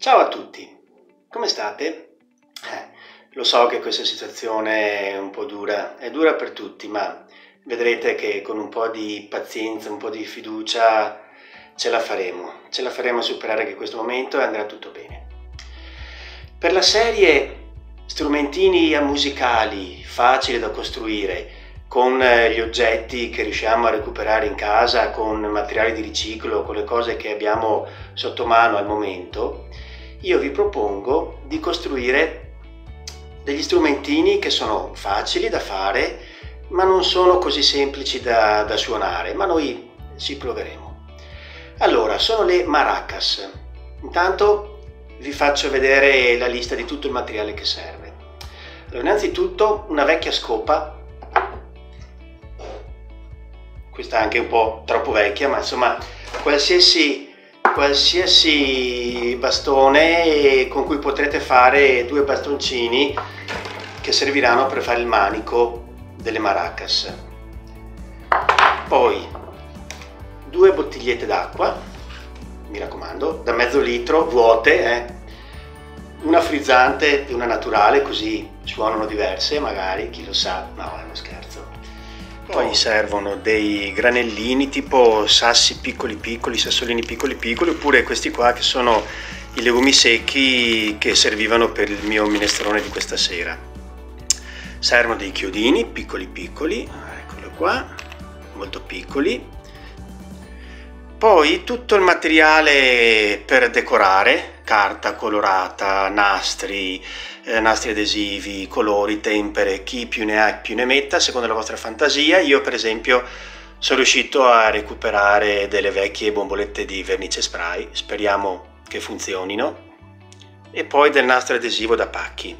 Ciao a tutti, come state? Lo so che questa situazione è un po' dura, è dura per tutti, ma vedrete che con un po' di pazienza, un po' di fiducia ce la faremo a superare anche questo momento e andrà tutto bene. Per la serie strumentini musicali facili da costruire, con gli oggetti che riusciamo a recuperare in casa, con materiali di riciclo, con le cose che abbiamo sotto mano al momento, io vi propongo di costruire degli strumentini che sono facili da fare, ma non sono così semplici da suonare, ma noi ci proveremo. Allora, sono le maracas. Intanto vi faccio vedere la lista di tutto il materiale che serve. Allora, innanzitutto una vecchia scopa. Questa è anche un po' troppo vecchia, ma insomma qualsiasi bastone con cui potrete fare due bastoncini che serviranno per fare il manico delle maracas. Poi due bottigliette d'acqua, mi raccomando, da mezzo litro, vuote, una frizzante e una naturale, così suonano diverse magari, chi lo sa, no, è uno scherzo. Poi servono dei granellini tipo sassi piccoli, sassolini piccoli, oppure questi qua che sono i legumi secchi che servivano per il mio minestrone di questa sera. Servono dei chiodini piccoli, eccolo qua, molto piccoli. Poi tutto il materiale per decorare, carta colorata, nastri adesivi, colori, tempere, chi più ne ha più ne metta, secondo la vostra fantasia. Io per esempio sono riuscito a recuperare delle vecchie bombolette di vernice spray, speriamo che funzionino, e poi del nastro adesivo da pacchi.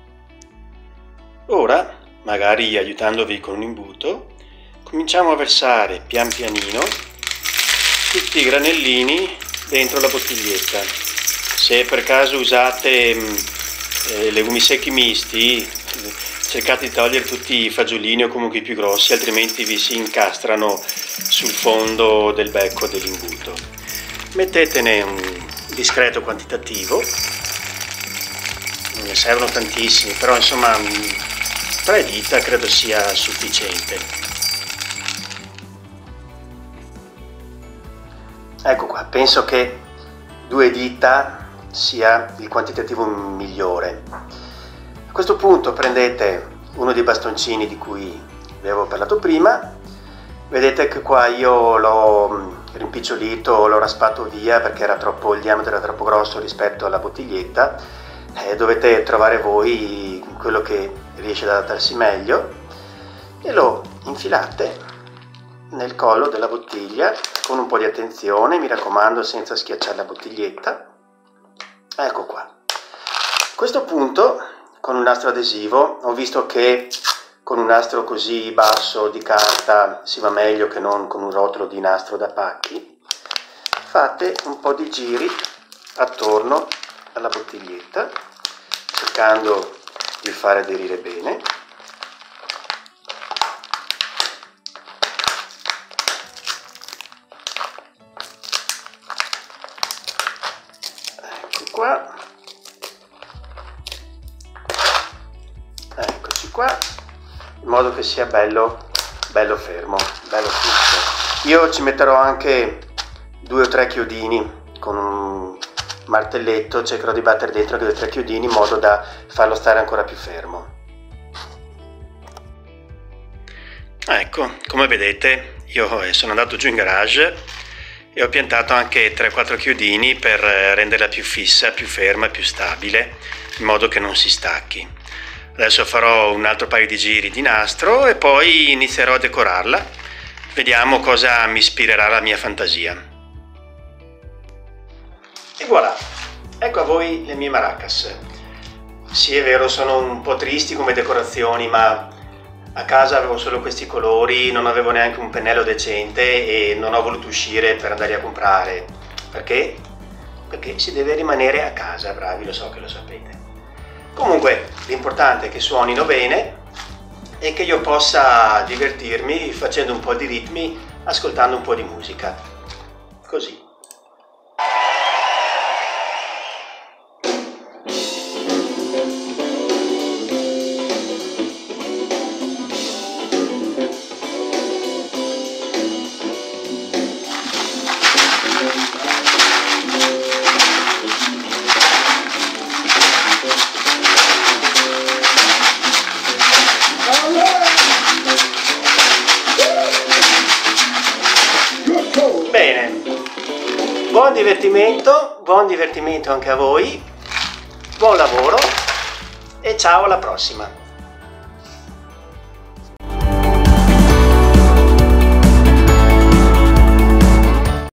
Ora, magari aiutandovi con un imbuto, cominciamo a versare pian pianino tutti i granellini dentro la bottiglietta. Se per caso usate legumi secchi misti, cercate di togliere tutti i fagiolini o comunque i più grossi, altrimenti vi si incastrano sul fondo del becco dell'imbuto. Mettetene un discreto quantitativo, non ne servono tantissimi, però insomma 3 dita credo sia sufficiente. Ecco qua, penso che 2 dita sia il quantitativo migliore. A questo punto prendete uno dei bastoncini di cui vi avevo parlato prima. Vedete che qua io l'ho rimpicciolito, l'ho raspato via perché il diametro era troppo grosso rispetto alla bottiglietta. Dovete trovare voi quello che riesce ad adattarsi meglio e lo infilate nel collo della bottiglia con un po' di attenzione, mi raccomando, senza schiacciare la bottiglietta. Ecco qua. A questo punto, con un nastro adesivo, ho visto che con un nastro così basso di carta si va meglio che non con un rotolo di nastro da pacchi. Fate un po' di giri attorno alla bottiglietta, cercando di fare aderire bene. Qua, eccoci qua, in modo che sia bello fermo, bello fisso. Io ci metterò anche 2 o 3 chiodini con un martelletto, cercherò di battere dentro 2 o 3 chiodini in modo da farlo stare ancora più fermo. Ecco, come vedete io sono andato giù in garage e ho piantato anche 3-4 chiodini per renderla più fissa, più ferma, più stabile, in modo che non si stacchi. Adesso farò un altro paio di giri di nastro e poi inizierò a decorarla. Vediamo cosa mi ispirerà la mia fantasia. E voilà, ecco a voi le mie maracas. Sì, è vero, sono un po' tristi come decorazioni, ma a casa avevo solo questi colori, non avevo neanche un pennello decente e non ho voluto uscire per andare a comprare. Perché? Perché si deve rimanere a casa, bravi, lo so che lo sapete. Comunque, l'importante è che suonino bene e che io possa divertirmi facendo un po' di ritmi, ascoltando un po' di musica. Così. buon divertimento anche a voi, buon lavoro e ciao alla prossima.